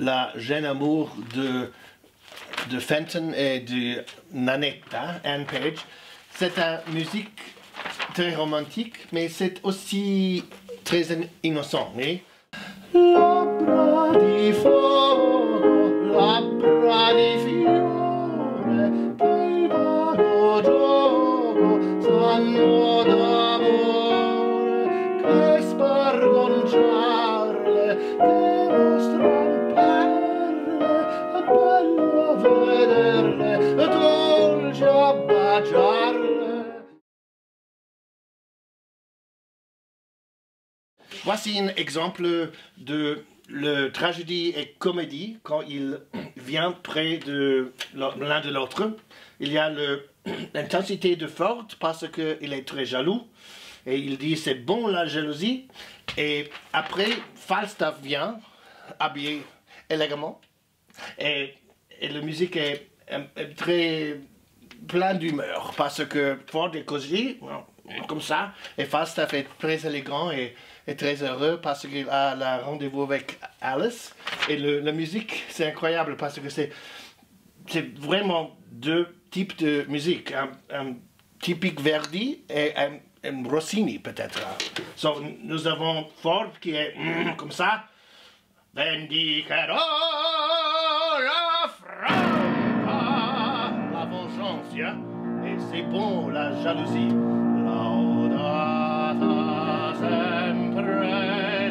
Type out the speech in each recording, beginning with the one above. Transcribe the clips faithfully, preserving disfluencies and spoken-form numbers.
la jeune amour de, de Fenton et de Nanetta, Anne Page. C'est une musique très romantique, mais c'est aussi très innocent. Oui? Labbra di fuoco, labbra di fiore, che il vago gioco sanno d'amore, che spargon giarle, che mostran perle, è bello vederle, è dolce a baciarle. Voici un exemple de la tragédie et comédie quand il vient près de l'un de l'autre. Il y a l'intensité de forte parce qu'il est très jaloux et il dit c'est bon la jalousie. Et après Falstaff vient habillé élégamment et, et la musique est, est très pleine d'humeur parce que Ford est cosy comme ça et Falstaff est très élégant et est très heureux parce qu'il a le rendez-vous avec Alice. Et le, la musique, c'est incroyable parce que c'est vraiment deux types de musique. Un, un typique Verdi et un, un Rossini peut-être. So, nous avons Ford qui est mm, comme ça. Vendicarò la franca, la vengeance. Yeah? Et c'est bon la jalousie. Laudata sempre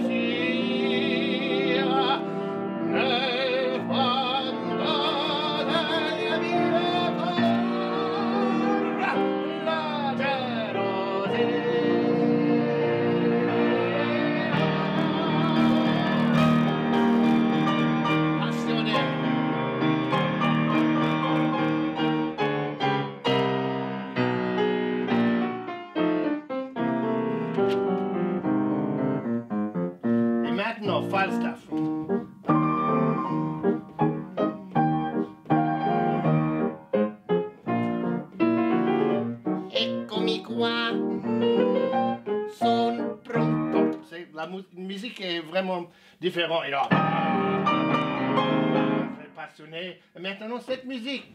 sia nel fondo delle mie corra la gelosia. Passione. Maintenant, Falstaff. Eccomi qua, sono pronto. La mu musique est vraiment différente. Et là, très passionné. Et maintenant, cette musique.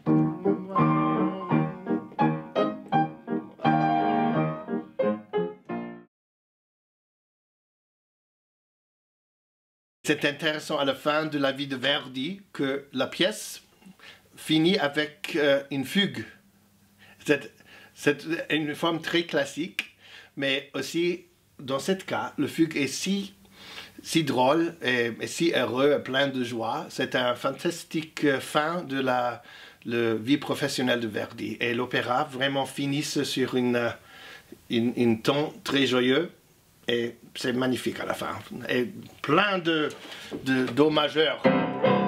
C'est intéressant à la fin de la vie de Verdi que la pièce finit avec euh, une fugue. C'est une forme très classique, mais aussi dans ce cas, le fugue est si, si drôle et, et si heureux et plein de joie. C'est un fantastique fin de la, la vie professionnelle de Verdi. Et l'opéra vraiment finit sur une, une, une ton très joyeux. Et c'est magnifique à la fin. Et plein de, de do majeur.